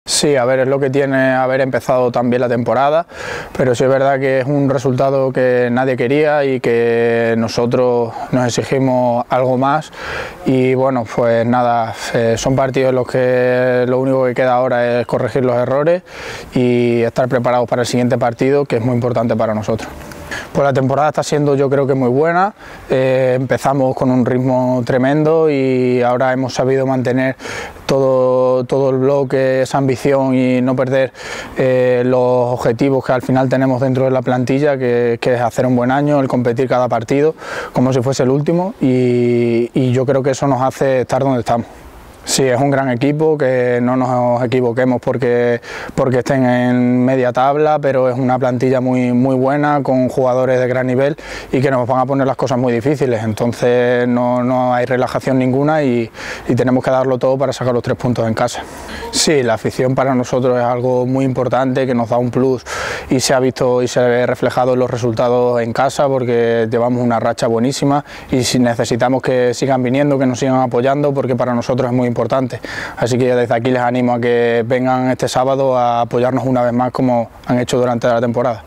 Sí, a ver, es lo que tiene haber empezado tan bien la temporada, pero sí es verdad que es un resultado que nadie quería y que nosotros nos exigimos algo más y bueno, pues nada, son partidos en los que lo único que queda ahora es corregir los errores y estar preparados para el siguiente partido, que es muy importante para nosotros. Pues la temporada está siendo, yo creo que muy buena, empezamos con un ritmo tremendo y ahora hemos sabido mantener todo el bloque, esa ambición y no perder los objetivos que al final tenemos dentro de la plantilla, que es hacer un buen año, el competir cada partido como si fuese el último y yo creo que eso nos hace estar donde estamos. Sí, es un gran equipo, que no nos equivoquemos porque estén en media tabla, pero es una plantilla muy buena, con jugadores de gran nivel y que nos van a poner las cosas muy difíciles, entonces no hay relajación ninguna y tenemos que darlo todo para sacar los 3 puntos en casa. Sí, la afición para nosotros es algo muy importante, que nos da un plus y se ha visto y se ve reflejado en los resultados en casa porque llevamos una racha buenísima y si necesitamos que sigan viniendo, que nos sigan apoyando porque para nosotros es muy importante, así que desde aquí les animo a que vengan este sábado a apoyarnos una vez más como han hecho durante la temporada.